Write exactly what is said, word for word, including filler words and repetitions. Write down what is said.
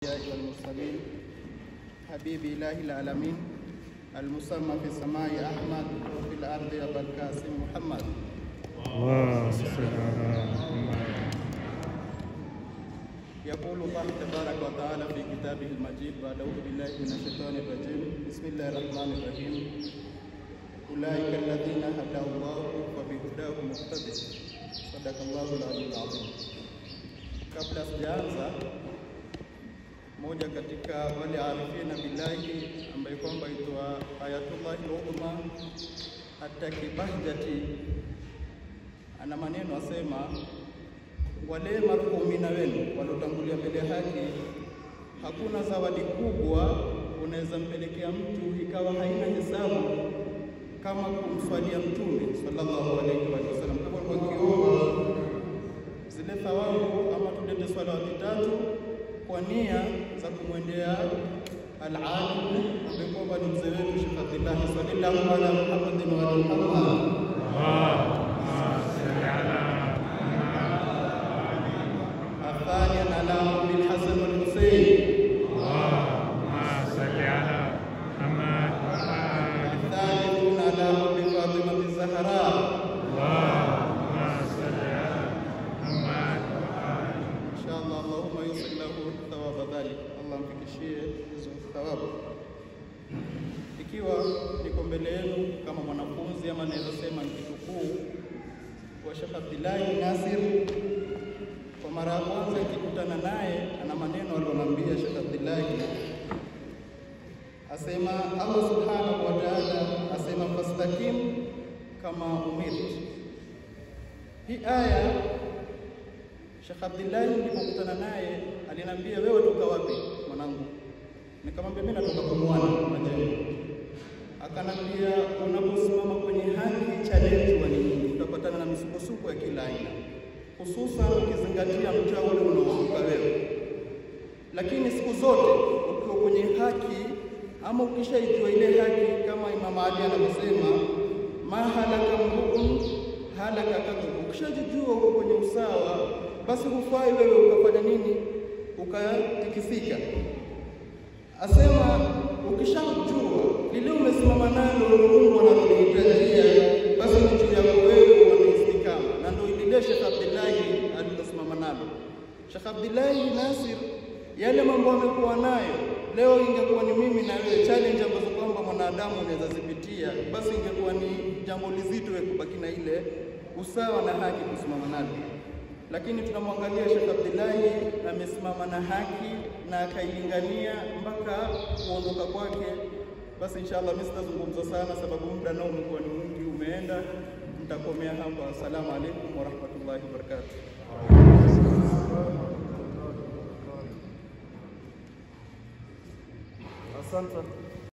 والمرسلين حبيب إله العالمين المسمى في السماء أحمد وفي الأرض أبا القاسم محمد. اللهم صل على محمد. يقول الله تبارك وتعالى في كتابه المجيد بعد أعوذ بالله من الشيطان الرجيم بسم الله الرحمن الرحيم أولئك الذين هدى الله وبهداه مقتدي صدق الله العلي العظيم. Kabla sijaanza, moja katika wale arifina billahi ambaye kwamba aitwa Ayatullah al-Udhma at-Takibahjati ana maneno asema, wale marhumina wenu walotangulia mbele haki, hakuna zawadi kubwa unaweza mpelekea mtu ikawa haina hesabu kama kumswalia Mtume sallallahu alayhi wa sallam. Kwa kiomba zile thawabu ama tulete swalawati tatu kwa nia za kumwendea al-alim ambaye kwamba ni mzee wetu Sheikh Abdullah sallallahu ala Muhammadin wa ala Muhammad. الثاني على بالحسن والحسين. اللهم صل على محمد وآل. الثالث على بفاطمة الزهراء. اللهم صل على محمد وآل. إن شاء الله اللهم يوصل له ثواب ذلك. الله mfikishie hizo thawabu. Ikiwa niko mbele yenu kama mwanafunzi ama naweza sema ni kitukuu kwa Sheikh Abdullah Nasir, kwa mara ya kwanza nikikutana naye ana maneno aliyoniambia Sheikh Abdullah, asema Allah subhanahu wa ta'ala asema fastaqim kama umirt. Hii aya Sheikh Abdullah nilipokutana naye aliniambia, wewe toka wapi mwanangu? Nikamwambia mimi natoka kwa mwana Majengo. Akanambia unaposimama kwenye haki challenge wa nini utapatana na misukosuko ya kila aina, hususan ukizingatia mcha ule unaovuka wewe. Lakini siku zote ukiwa kwenye haki ama ukishaijua ile haki, kama Imam Ali anavyosema, mahalaka mrukun halaka katu, ukishajijua uko kwenye usawa, basi hufai wewe ukafanya nini ukatikisika. Asema ukishajua lile umesimama nalo Mungu analohitajia, basi ni juu yako wewe unaistikama, na ndio ile Sheikh Abdullah alilosimama nalo. Sheikh Abdullah Nasir, yale mambo amekuwa nayo leo, ingekuwa ni mimi na wewe, challenge ambazo kwamba mwanadamu anaweza zipitia, basi ingekuwa ni jambo lizito wewe kubaki na ile usawa na haki kusimama nalo. Lakini tunamwangalia Sheikh Abdullah amesimama na haki na akailingania mpaka kuondoka kwake. Basi inshallah mimi sitazungumza sana sababu muda nao umekuwa ni mwingi umeenda. Nitakomea hapa. Asalamu alaykum wa rahmatullahi wa barakatuh. Asante.